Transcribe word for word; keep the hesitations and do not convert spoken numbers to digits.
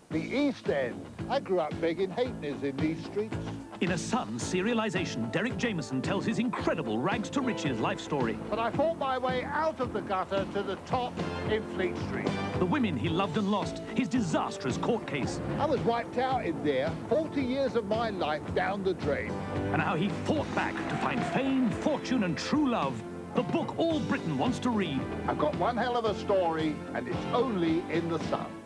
The East End. I grew up begging halfpennies in these streets. In A Sun serialisation, Derek Jameson tells his incredible rags-to-riches life story. But I fought my way out of the gutter to the top in Fleet Street. The women he loved and lost, his disastrous court case. I was wiped out in there, forty years of my life down the drain. And how he fought back to find fame, fortune and true love. The book all Britain wants to read. I've got one hell of a story, and it's only in The Sun.